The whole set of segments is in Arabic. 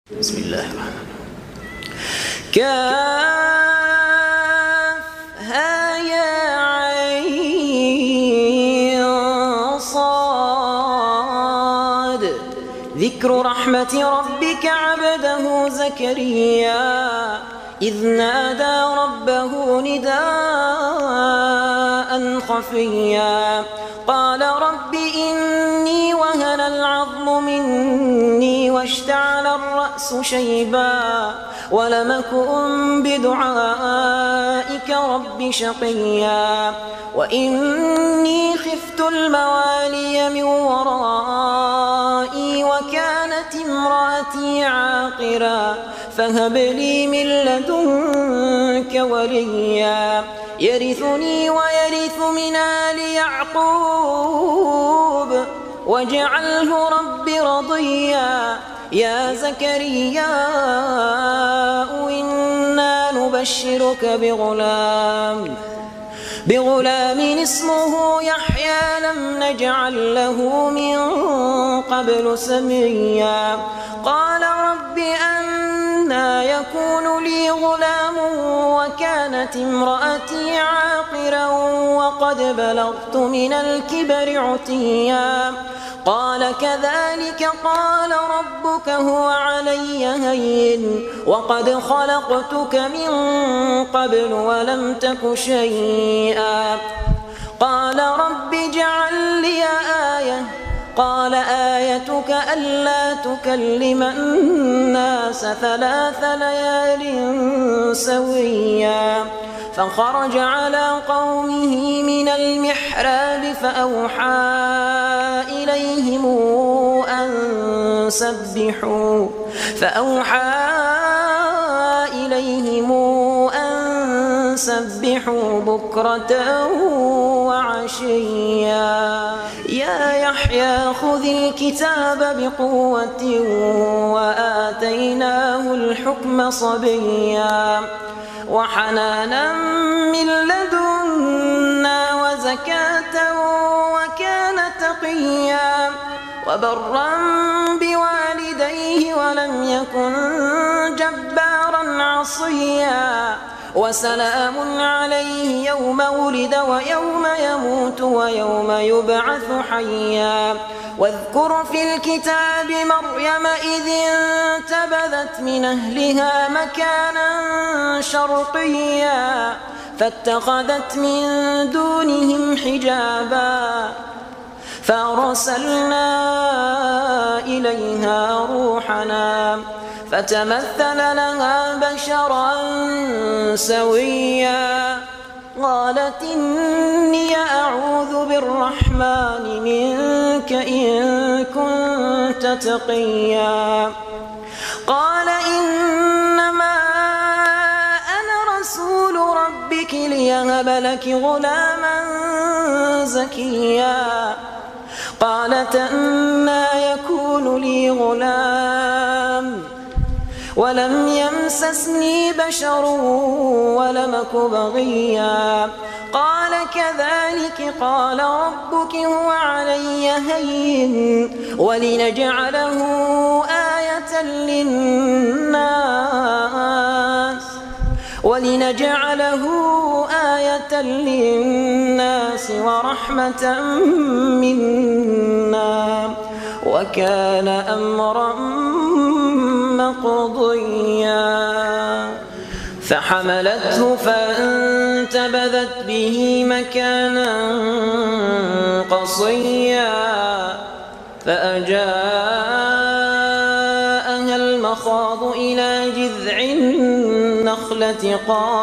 بسم الله الرحمن الرحيم. كافها يا عين صاد ذكر رحمة ربك عبده زكريا إذ نادى ربه نداء خفيا قال رب إني وهن العظم مني واشتعل الرأس شيبا ولم أكن بدعائك رب شقيا وإني خفت الموالي من ورائي وكانت امرأتي عاقرا فهب لي من لدنك وليا يرثني ويرث من آل يعقوب واجعله رب رضيا يا زكريا إنا نبشرك بغلام اسمه يحيى لم نجعل له من قبل سميا قال رب أنى يكون لي غلام وكانت امرأتي عاقرا وقد بلغت من الكبر عتيا قال كذلك قال ربك هو علي هين وقد خلقتك من قبل ولم تك شيئا قال رب اجعل لي آية قال آيتك ألا تكلم الناس 3 ليال سويا فخرج على قومه من المحراب فأوحى إليهم أن سبحوا بكرة وعشيا يا يحيى خذ الكتاب بقوة وآتيناه الحكم صبيا وحنانا من لدنا وزكاة وكان تقيا وبرا بوالديه ولم يكن جبارا عصيا وسلام عليه يوم ولد ويوم يموت ويوم يبعث حيا واذكر في الكتاب مريم إذ انتبذت من أهلها مكانا شرقيا فاتخذت من دونهم حجابا فأرسلنا إليها روحنا فتمثل لها بشرا سويا قالت إني أعوذ بالرحمن منك إن كنت تقيا قال إنما أنا رسول ربك ليهب لك غلاما زكيا قالت أنى يكون لي غلام ولم يمسسني بشر ولم أك بغيا قال كذلك قال ربك هو علي هين ولنجعله آية للناس ورحمة منا وكان أمرا مقضيا فحملته فانتبذت به مكانا قصيا فأجاءها المخاض إلى جذع النخلة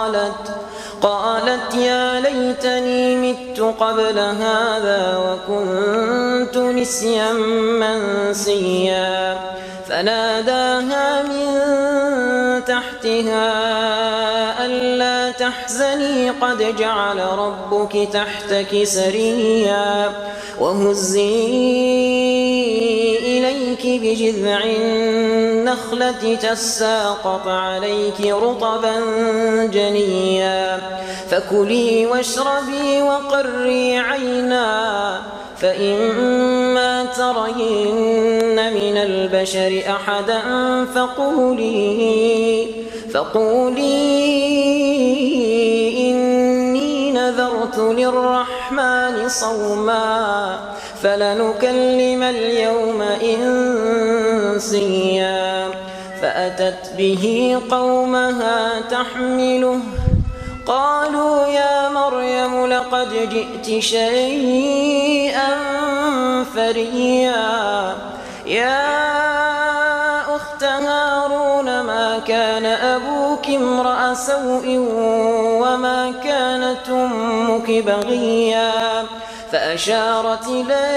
قالت يا ليتني مت قبل هذا وكنت نسيا منسيا فناداها من تحتها ألا تحزني قد جعل ربك تحتك سريا وهزي إليك بجذع النخلة تساقط عليك رطبا جنيا فكلي واشربي وقري عينا فإما ترين من البشر أحدا فقولي إني نذرت للرحمن صوما فلنكلم اليوم إنسيا فأتت به قومها تحمله قالوا يا مريم لقد جئت شيئا فريا يا أخت هارون ما كان أبوك امرأ سوء وما كانت أمك بغيا فأشارت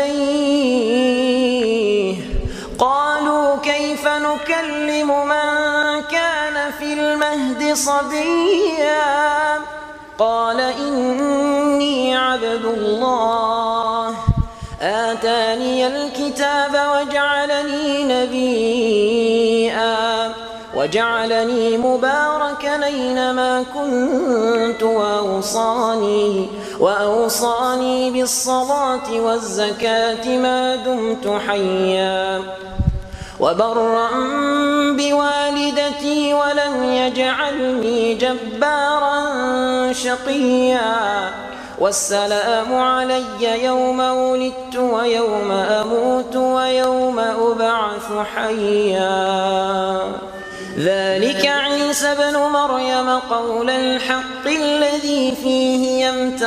إليه قالوا كيف نكلم من كان في المهد صبيا قال إني عبد الله آتاني الكتاب وجعلني نبيا وجعلني مباركا أينما كنت وأوصاني بالصلاة والزكاة ما دمت حيا وبرا بوالدتي ولم يجعلني جبارا شقيا والسلام علي يوم ولدت ويوم أموت ويوم أبعث حيا ذلك عيسى ابن مريم قول الحق الذي فيه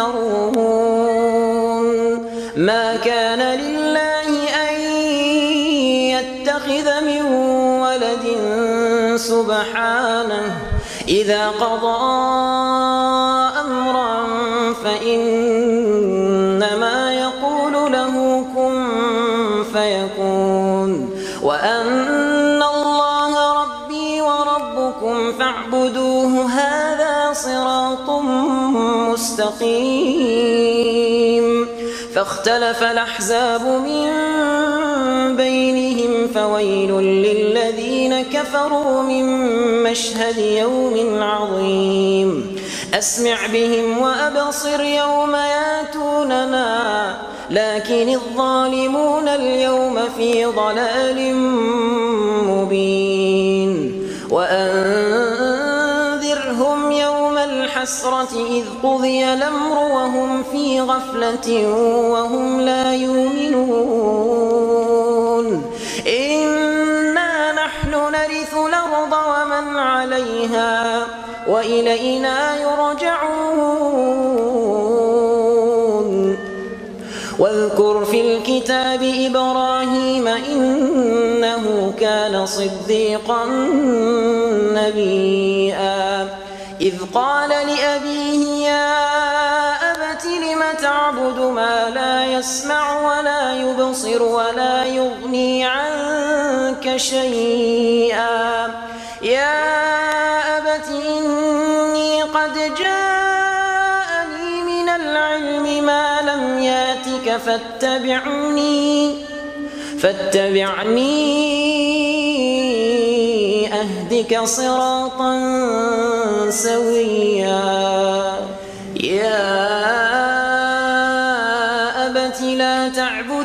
يمترون ما كان لله أن يتخذ من ولد سبحانه إذا قضى أمرا فإنما يقول له كن فيكون وأن الله ربي وربكم فاعبدوه هذا صراط مستقيم فاختلف الأحزاب من بينهم فويل للذين كفروا من مشهد يوم عظيم أسمع بهم وأبصر يوم ياتوننا لكن الظالمون اليوم في ضلال مبين وأنذرهم يوم الحسرة إذ قضي الأمر وهم في غفلة وهم لا يؤمنون إنا نحن نرث الأرض ومن عليها وإلينا يرجعون واذكر في الكتاب إبراهيم إنه كان صديقا نبيا إذ قال لأبيه يا أبت لم تعبد ما لا يسمع ولا يبصر ولا يغني عنك شيئا يا أبت إني قد جاءني من العلم ما لم ياتك فاتبعني أهدك صراطا سويا يا أبت لا تعبد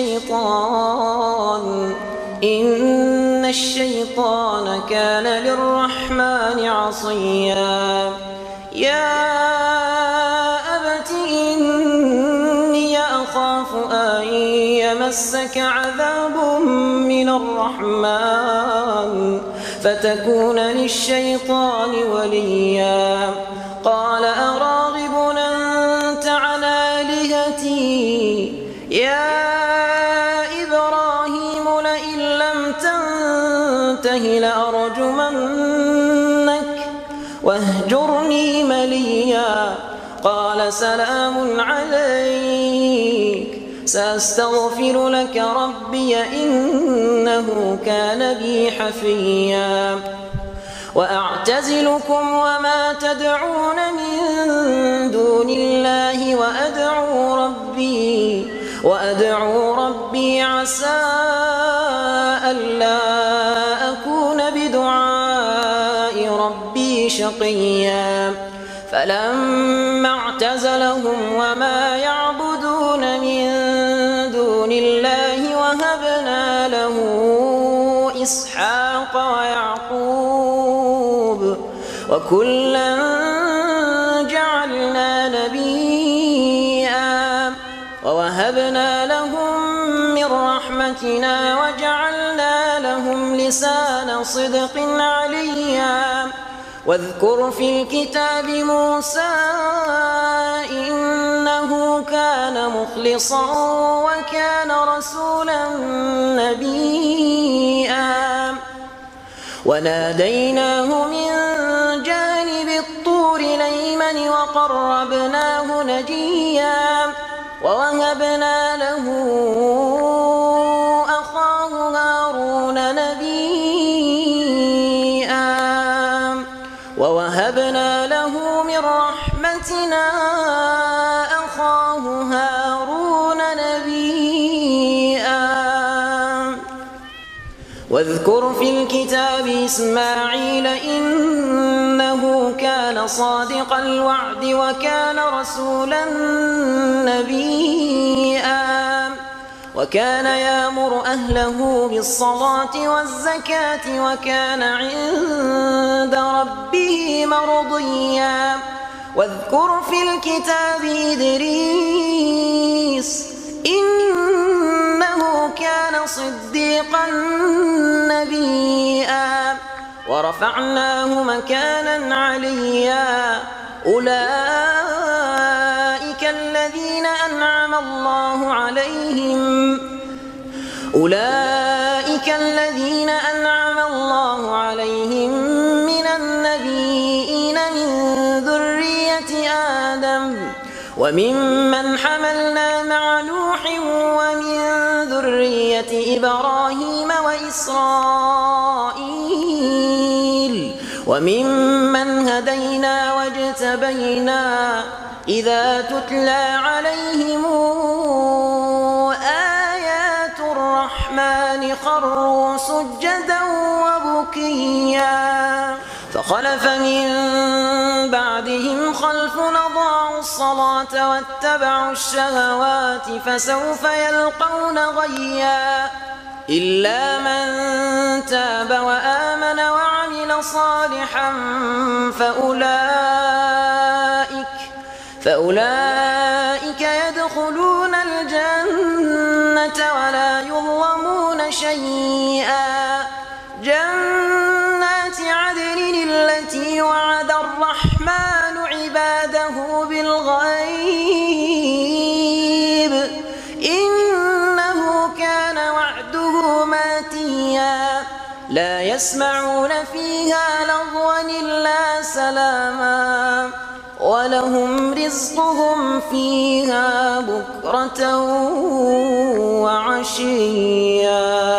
الشيطان إن الشيطان كان للرحمن عصيا يا أبت إني أخاف أن يمسك عذاب من الرحمن فتكون للشيطان وليا قال أراغب أنت عن آلهتي يا إبراهيم لئن لم تنته لأرجمنك واهجرني مليا قال سلام عليك سأستغفر لك ربي إنه كان بي حفيا وأعتزلكم وما تدعون من دون الله وأدعو ربي عسى ألا أكون بدعاء ربي شقيا فلما اعتزلهم وما يعبدون من دون الله وهبنا له إسحاق ويعقوب وكلا جعلنا نبيا ووهبنا لهم من رحمتنا وجعلنا لهم لسان صدق عليا واذكر في الكتاب موسى إنه كان مخلصا وكان رسولا نبيا وناديناه من جانب الطور الأيمن وقربناه نجيا ووهبنا له أخاه هارون نبيا ووهبنا له من رحمتنا أخاه هارون نبيا واذكر في الكتاب إسماعيل إنه كان صادق الوعد وكان رسولا نبيا وكان يأمر أهله بالصلاة والزكاة وكان عند ربه مرضيا واذكر في الكتاب إدريس إنه كان صديقا نبيا ورفعناه مكانا عليا أولئك الذين أنعم الله عليهم من النبيين من ذرية آدم وممن حملنا مع نوح ومن ذرية إبراهيم وإسرائيل وممن هدينا واجتبينا إذا تتلى عليهم آيات الرحمن خروا سجدا وبكيا فخلف من بعدهم خلف أضاعوا الصلاة واتبعوا الشهوات فسوف يلقون غيا إلا من تاب وآمن وعمل صالحا فأولئك يدخلون الجنة ولا يظلمون شيئا جنات عدن التي وعد الرحمن عباده بالغيب إنه كان وعده ماتيا لا يسمعون فيها لغوا إلا سلاما ولهم رزقهم فيها بكرة وعشيا.